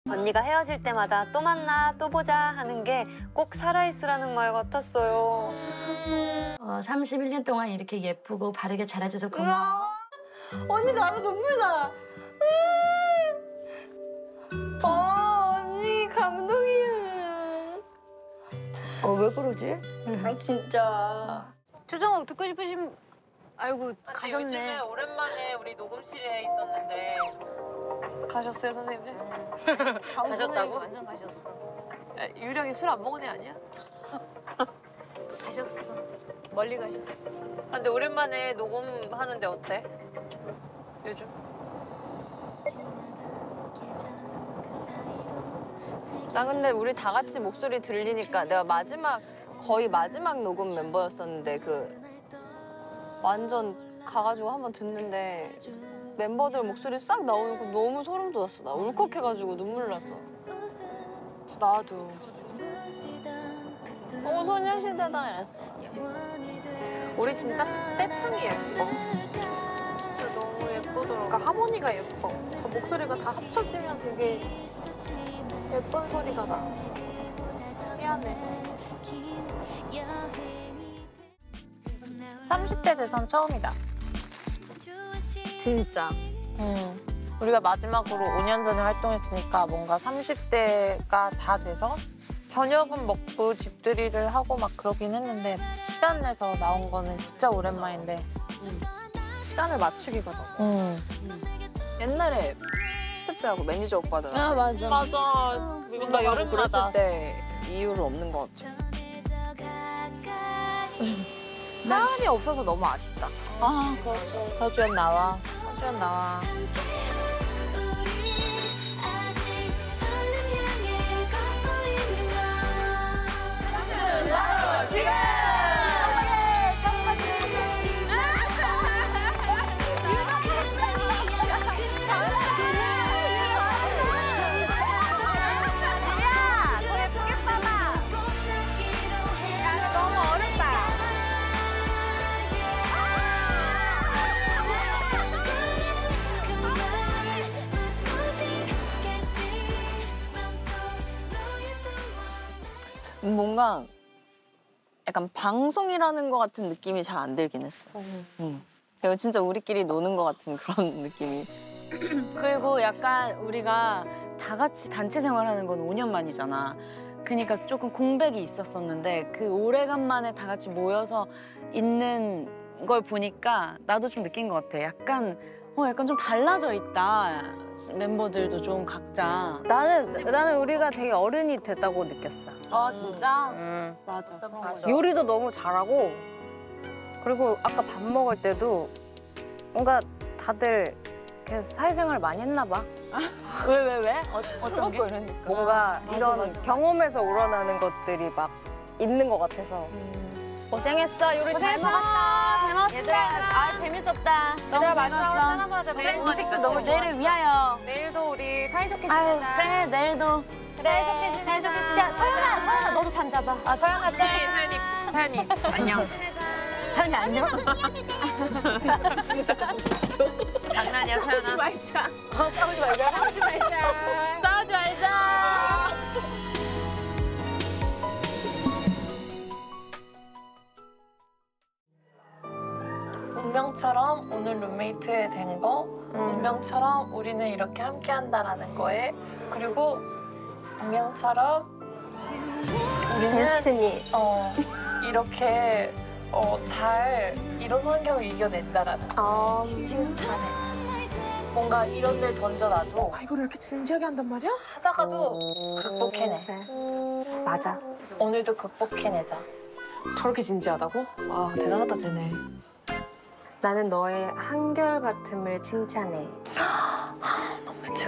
언니가 헤어질 때마다 또 만나, 또 보자 하는 게 꼭 살아있으라는 말 같았어요. 31년 동안 이렇게 예쁘고 바르게 자라줘서 고마워. 언니 나도 눈물 나. 언니 감동이야. 왜 그러지? 진짜. 추정호 듣고 싶으신 아이고 가셨네. 요즘에 오랜만에 우리 녹음실에 있었는데 가셨어요 선생님? 가셨다고? 선생님 완전 가셨어. 유령이 술 안 먹은 애 아니야? 가셨어. 멀리 가셨어. 근데 오랜만에 녹음하는데 어때? 요즘? 나 근데 우리 다 같이 목소리 들리니까 내가 거의 마지막 녹음 멤버였었는데 완전 가가지고 한번 듣는데 멤버들 목소리 싹 나오는 거 너무 소름 돋았어. 나 울컥해가지고 눈물 났어. 나도. 소녀시대다 이랬어. 우리 진짜 떼창이 예뻐. 진짜 너무 예쁘더라고. 그러니까 하모니가 예뻐. 그 목소리가 다 합쳐지면 되게 예쁜 소리가 나. 미안해. 30대 대선 처음이다. 진짜. 우리가 마지막으로 5년 전에 활동했으니까 뭔가 30대가 다 돼서 저녁은 먹고 집들이를 하고 막 그러긴 했는데 시간 내서 나온 거는 진짜 오랜만인데 시간을 맞추기가 너무. 옛날에 스태프들하고 매니저 오빠들하고 아 맞아. 맞아. 뭔가 그랬을 여름마다 때 이유는 없는 것 같아. 사연이 없어서 너무 아쉽다. 아, 그렇지. 서주연 나와. 서주연 나와. 뭔가 약간 방송이라는 것 같은 느낌이 잘 안 들긴 했어. 그리고 진짜 우리끼리 노는 것 같은 그런 느낌이. 그리고 약간 우리가 다 같이 단체 생활하는 건 5년 만이잖아. 그러니까 조금 공백이 있었었는데 그 오래간만에 다 같이 모여서 있는 걸 보니까 나도 좀 느낀 것 같아. 약간 좀 달라져 있다. 멤버들도 좀 각자. 나는 우리가 되게 어른이 됐다고 느꼈어. 아 진짜? 맞아. 요리도 너무 잘하고 그리고 아까 밥 먹을 때도 뭔가 다들 계속 사회생활 많이 했나 봐. 왜? 술 먹고 이러니까. 뭔가 이런 경험에서 우러나는 것들이 막 있는 것 같아서. 고생했어. 요리 잘 먹었어. 잘 먹었습니다. 얘들아 재밌었다. 얘들아 마지막으로 짠 한번 하자. 그래, 음식도 너무 내일을 위하여. 내일도 우리 사이좋게 아유, 지내자. 그래, 내일도. 그래 사이좋게 지내자. 야 서연아 너도 잔 잡아. 아 서연아 짠. 사연이 안녕. 서연이 안녕. 장난이야 사연아. 싸우지 말자. 싸우지 말자. 운명처럼 오늘 룸메이트 된 거, 운명처럼 우리는 이렇게 함께 한다라는 거에, 그리고 운명처럼 우리는 데스티니. 이렇게 잘 이런 환경을 이겨낸다라는 거. 칭찬해. 뭔가 이런 데를 던져놔도 이걸 이렇게 진지하게 한단 말이야? 하다가도 극복해내. 맞아. 오늘도 극복해내자. 저렇게 진지하다고? 아 대단하다 쟤네. 나는 너의 한결같음을 칭찬해. 너무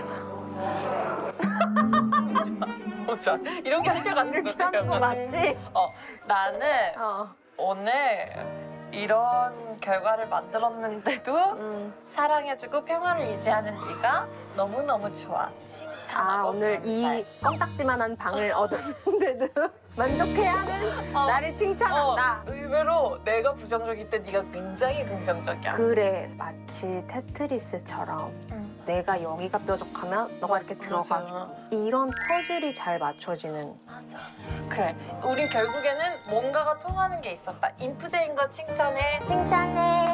좋아. 이런 게 한결 같은 거지. 하는 거 맞지? 나는 오늘 이런 결과를 만들었는데도 사랑해주고 평화를 유지하는 네가 너무너무 좋아. 칭찬하고 오늘 이 껌딱지만한 방을 얻었는데도 만족해하는 나를 칭찬한다. 의외로 내가 부정적일 때 네가 굉장히 긍정적이야. 그래, 마치 테트리스처럼 내가 여기가 뾰족하면 너가 이렇게 들어가주고 이런 퍼즐이 잘 맞춰지는. 그래. 우린 결국에는 뭔가가 통하는 게 있었다. 인프제인 거 칭찬해. 칭찬해.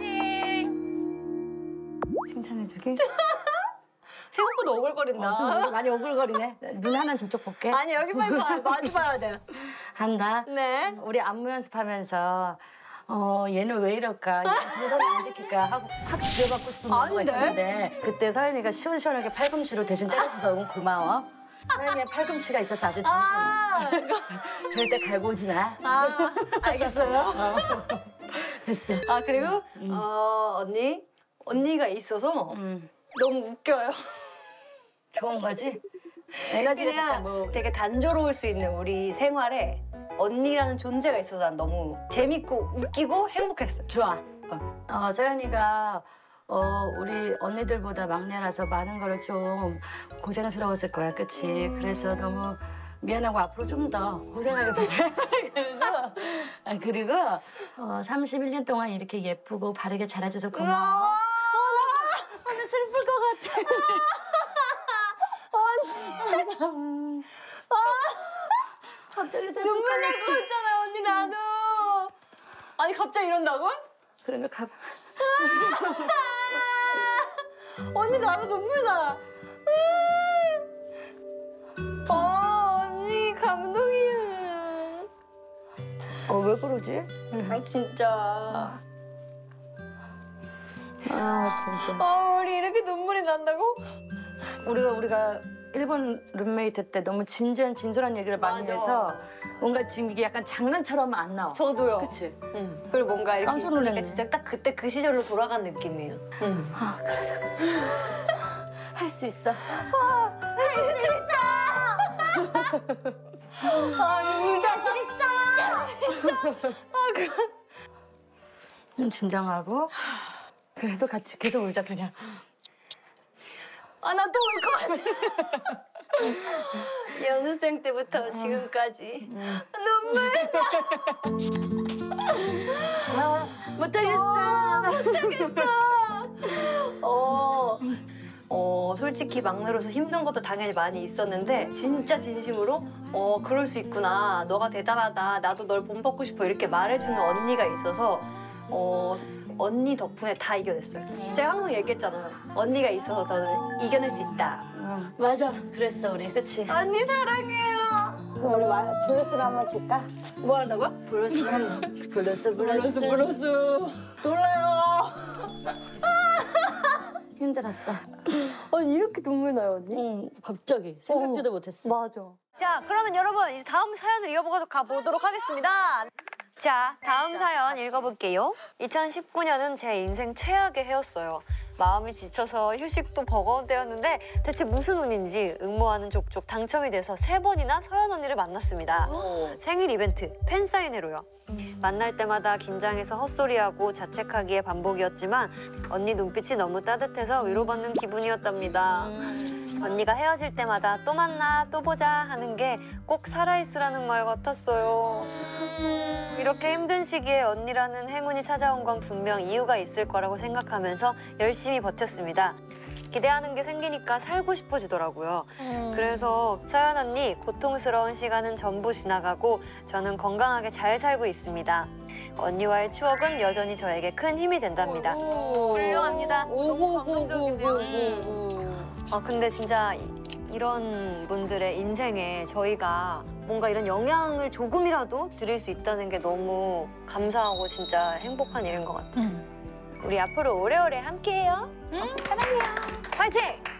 파이팅. 칭찬해주기? 생각보다 오글거린다. 많이 오글거리네. 눈 하나 저쪽 볼게. 아니 여기 말고 마주 봐야 돼. 한다. 네. 우리 안무 연습하면서 얘는 왜 이럴까? 동선을 안 지킬까? 하고 확 지어받고 싶은 마음이 아닌데? 있었는데 그때 서연이가 시원시원하게 팔꿈치로 대신 때려줘서 너무 고마워. 서연이의 팔꿈치가 있어서 아주 절대 갈고 오지 마. 알겠어요. 됐어. 아 그리고 언니가 있어서 너무 웃겨요. 좋은 거지? 에너지가 그냥 잠깐 뭐 되게 단조로울 수 있는 우리 생활에 언니라는 존재가 있어서 난 너무 재밌고 웃기고 행복했어요. 좋아. 서연이가 우리 언니들보다 막내라서 많은 거를 좀 고생스러웠을 거야, 그치? 그래서 너무 미안하고 앞으로 좀 더 고생하게 바래. 그리고 31년 동안 이렇게 예쁘고 바르게 자라줘서 고마워. 오늘 슬플 것 같아. 갑자기 눈물 날 것 같잖아 언니 나도. 아니 갑자기 이런다고? 그런 거 가봐. 언니 나도 눈물 나. 언니 감동이야. 왜 그러지? 아 진짜. 진짜. 우리 이렇게 눈물이 난다고? 우리가 일본 룸메이트 때 너무 진솔한 얘기를 많이 맞아. 해서 뭔가 지금 이게 약간 장난처럼 안 나와. 저도요. 그치? 응. 그리고 뭔가 이렇게 깜짝 놀랐네. 있으니까 진짜 딱 그때 그 시절로 돌아간 느낌이에요. 응. 할 수 있어. 자신 있어. 진정하고 그래도 같이 계속 울자 그냥. 아 나 또 울 것 같아. 연습생 때부터 지금까지 눈물. 못하겠어. 솔직히 막내로서 힘든 것도 당연히 많이 있었는데 진짜 진심으로 그럴 수 있구나. 너가 대단하다. 나도 널 본받고 싶어. 이렇게 말해주는 언니가 있어서 언니 덕분에 다 이겨냈어요. 제가 항상 얘기했잖아요. 언니가 있어서 너는 이겨낼 수 있다. 맞아. 그랬어 우리. 그치? 언니 사랑해요. 우리 블루스를 한번 칠까? 뭐 한다고요? 블루스를 한번. 블루스. 놀라요. 힘들었다. 아니 이렇게 눈물 나요 언니? 갑자기 생각지도 못했어. 맞아. 자, 그러면 여러분 이제 다음 사연을 이어보도록 하겠습니다. 자, 다음 사연 읽어볼게요. 2019년은 제 인생 최악의 해였어요. 마음이 지쳐서 휴식도 버거운 때였는데 대체 무슨 운인지 응모하는 족족 당첨이 돼서 3번이나 서연 언니를 만났습니다. 생일 이벤트, 팬사인회로요. 만날 때마다 긴장해서 헛소리하고 자책하기의 반복이었지만 언니 눈빛이 너무 따뜻해서 위로받는 기분이었답니다. 언니가 헤어질 때마다 또 만나, 또 보자 하는 게 꼭 살아있으라는 말 같았어요. 이렇게 힘든 시기에 언니라는 행운이 찾아온 건 분명 이유가 있을 거라고 생각하면서 열심히 버텼습니다. 기대하는 게 생기니까 살고 싶어지더라고요. 그래서 서연 언니, 고통스러운 시간은 전부 지나가고 저는 건강하게 잘 살고 있습니다. 언니와의 추억은 여전히 저에게 큰 힘이 된답니다. 훌륭합니다. 너무 감동적이네요. 근데 진짜 이런 분들의 인생에 저희가 뭔가 이런 영향을 조금이라도 드릴 수 있다는 게 너무 감사하고 진짜 행복한 일인 것 같아요. 우리 앞으로 오래오래 함께해요. 사랑해요. 화이팅!